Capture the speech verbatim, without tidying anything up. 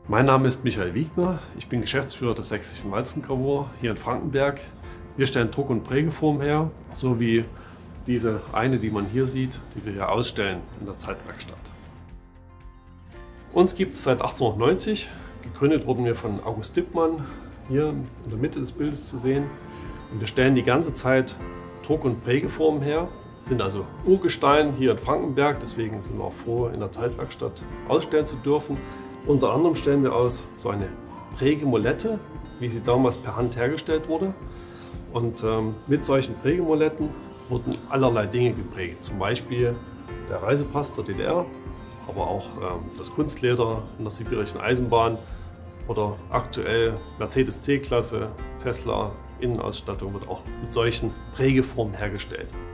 Mein Name ist Michael Wiegner, ich bin Geschäftsführer der Sächsischen Walzengravur hier in Frankenberg. Wir stellen Druck- und Prägeformen her, sowie diese eine, die man hier sieht, die wir hier ausstellen in der Zeitwerkstatt. Uns gibt es seit achtzehnhundertneunzig, gegründet wurden wir von August Dippmann, hier in der Mitte des Bildes zu sehen. Und wir stellen die ganze Zeit Druck- und Prägeformen her, sind also Urgestein hier in Frankenberg, deswegen sind wir auch froh, in der Zeitwerkstatt ausstellen zu dürfen. Unter anderem stellen wir aus so eine Prägemolette, wie sie damals per Hand hergestellt wurde. Und ähm, mit solchen Prägemoletten wurden allerlei Dinge geprägt, zum Beispiel der Reisepass der D D R, aber auch ähm, das Kunstleder in der sibirischen Eisenbahn oder aktuell Mercedes C-Klasse, Tesla Innenausstattung wird auch mit solchen Prägeformen hergestellt.